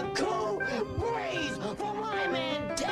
a cool breeze for LIMEJUICETEK.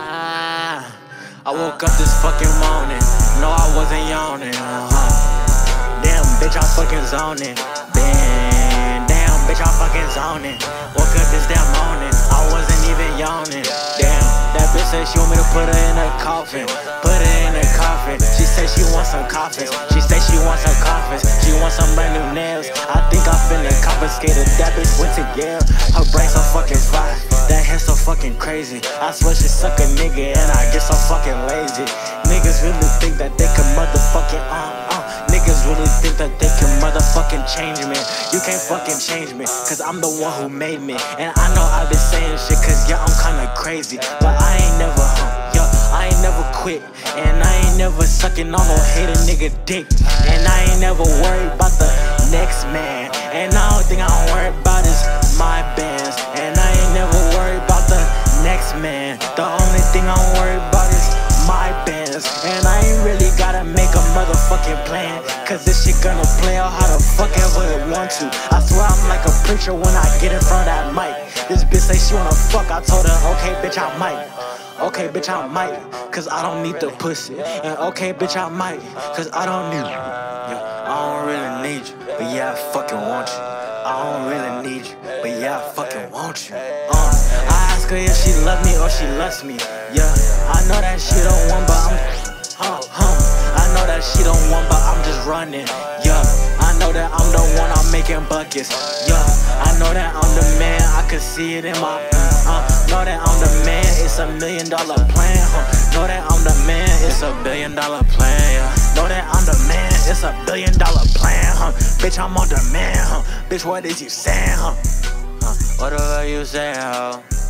I woke up this fucking morning, no I wasn't yawning. Damn bitch, I'm fucking zoning. Damn bitch, I'm fucking zoning. Woke up this damn morning, I wasn't even yawning. Damn, that bitch said she want me to put her in a coffin. Put her in a coffin. She said she wants some coffins. She said she wants some coffins. She wants some brand new nails. I think I finna confiscate her. That bitch went to Yale. Her brain so fucking fly. That hair so fucking crazy. I swear she suck a nigga and I get so fucking lazy. Niggas really think that they can motherfucking Niggas really think that they can motherfucking change me. You can't fucking change me, cause I'm the one who made me. And I know I've been saying shit cause yeah, I'm kinda crazy. But I ain't never I ain't never quit. And I ain't never sucking on no hater nigga dick. And I ain't never worried about the next man. And the only thing I don't worry about is my bands. And I ain't never worried about the next man. The only thing I don't worry about is my bands. And I ain't really gotta make a motherfucking plan, cause this shit gonna play out how the fuck ever it want to. I swear I'm like a preacher when I get in front of that mic. This bitch say she wanna fuck, I told her, okay bitch I might. Okay bitch I might, cause I don't need the pussy. And okay bitch I might, cause I don't need you. Yeah, I don't really need you, but yeah I fucking want you. I don't really need you, but yeah I fucking want you. I ask her if she love me or she loves me. Yeah, I know that she don't want, but I know that she don't want, but I'm just running. Yeah, I know that I'm the one, I'm making buckets. Yeah, I know that I'm the man, I can see it in my know that I'm the man, it's $1 million plan. Know that I'm the man, it's $1 billion plan. Yeah. Know that I'm the man, it's $1 billion plan. Bitch, I'm on demand. Bitch, what is you saying? What the fuck you saying?